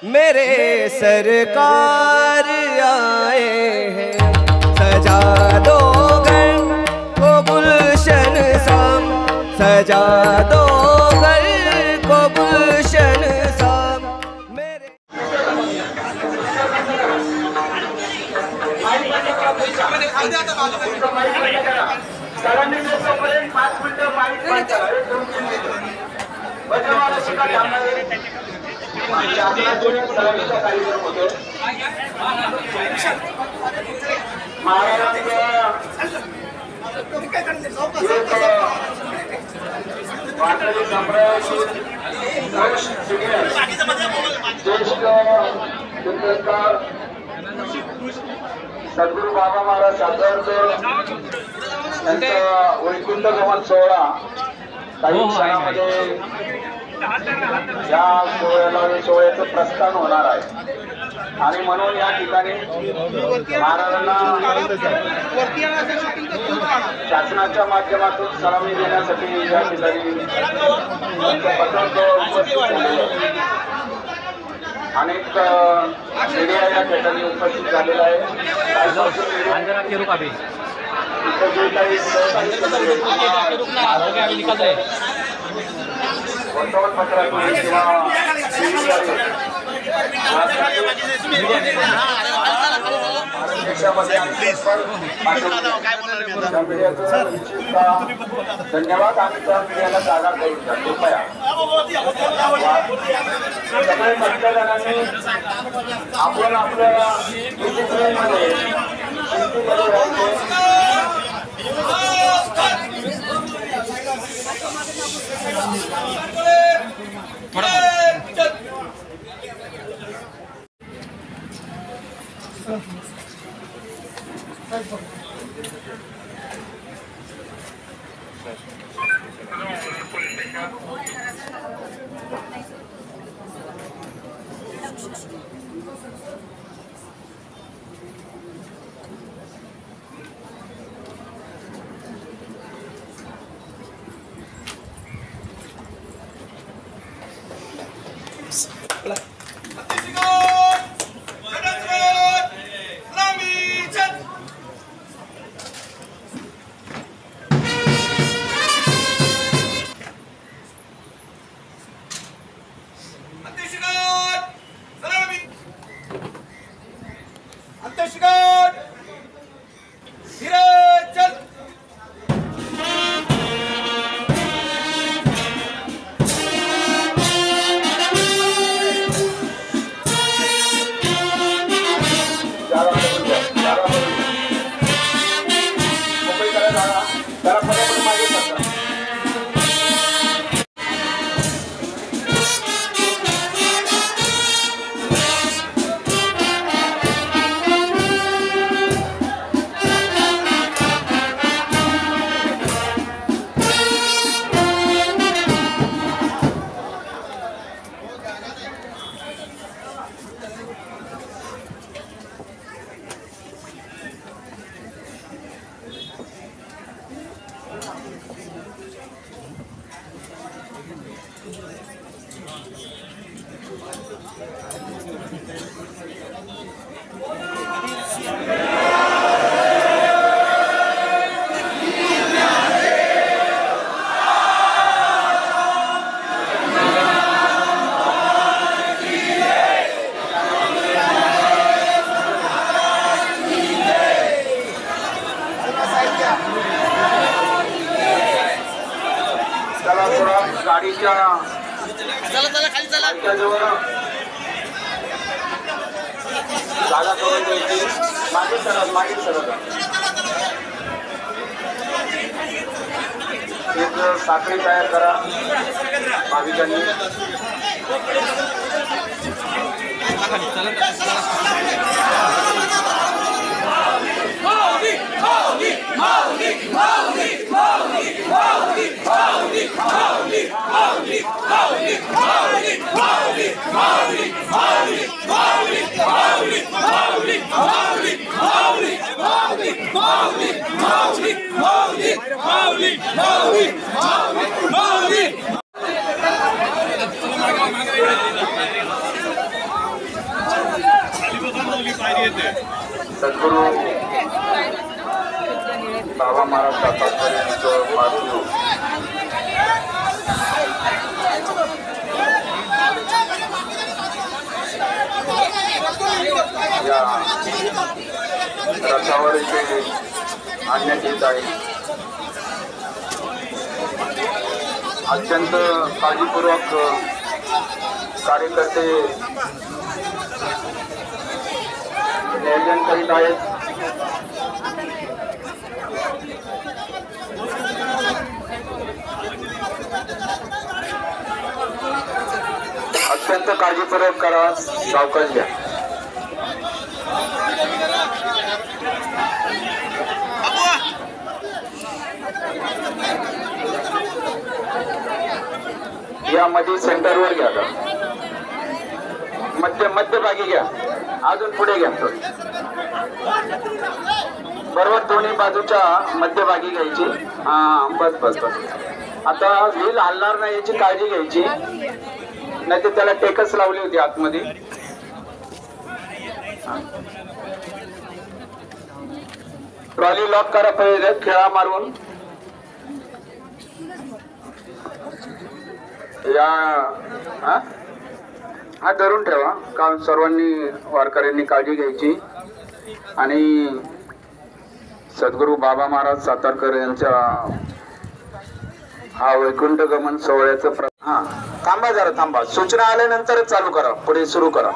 मेरे सरकार आए हैं। सजा दो घर को गुलशन सा, सजा दो घर को गुलशन सा। मेरे सद्गुरू बाबा महाराज सातारकर यांचा वैकुंठ गमन सोहळा काही क्षणामध्ये या सोहळ्याचं प्रस्थान होणार आहे आणि म्हणून या ठिकाणी महाराजांना शासनाच्या माध्यमातून सलामी देण्यासाठी या ठिकाणी अनेक मीडिया या ठिकाणी उपस्थित झालेला आहे। वर्तमानपत्रातून किंवा धन्यवाद। आम्ही त्या मीडियाला जागा करून द्या कृपया। सगळे मतदारांनी आपण आपल्या डिसिप्लिनमध्ये जागा करून द्यायची। मागे सरळ एक साखळी तयार करा भाविकांनी। सद्गुरू बाबा महाराज सातारकर यांचं पार्थिव या रथावर इथे आणण्यात येत आहे. अत्यंत काळजीपूर्वक कार्यकर्ते नियोजन करीत आहेत. अत्यंत काळजीपूर्वक करा, सावकाश घ्या. यामध्ये सेंटरवर घ्या, मध्यभागी घ्या, अजून पुढे घ्या थोडी. बरोबर दोन्ही बाजूच्या मध्यभागी घ्यायची. हा बस बस बस. आता व्हील हलणार नाही याची काळजी घ्यायची, नाही तर त्याला टेकच लावली होती आतमध्ये. ट्रॉली लॉक करा पहिले, खेळा मारून. या हा धरून ठेवा, कारण सर्वांनी वारकऱ्यांनी काळजी घ्यायची. आणि सद्गुरू बाबा महाराज सातारकर यांच्या हा वैकुंठ गमन सोहळ्याचं हा थांबा, जरा थांबा. सूचना आल्यानंतरच चालू करा, पुढे सुरू करा.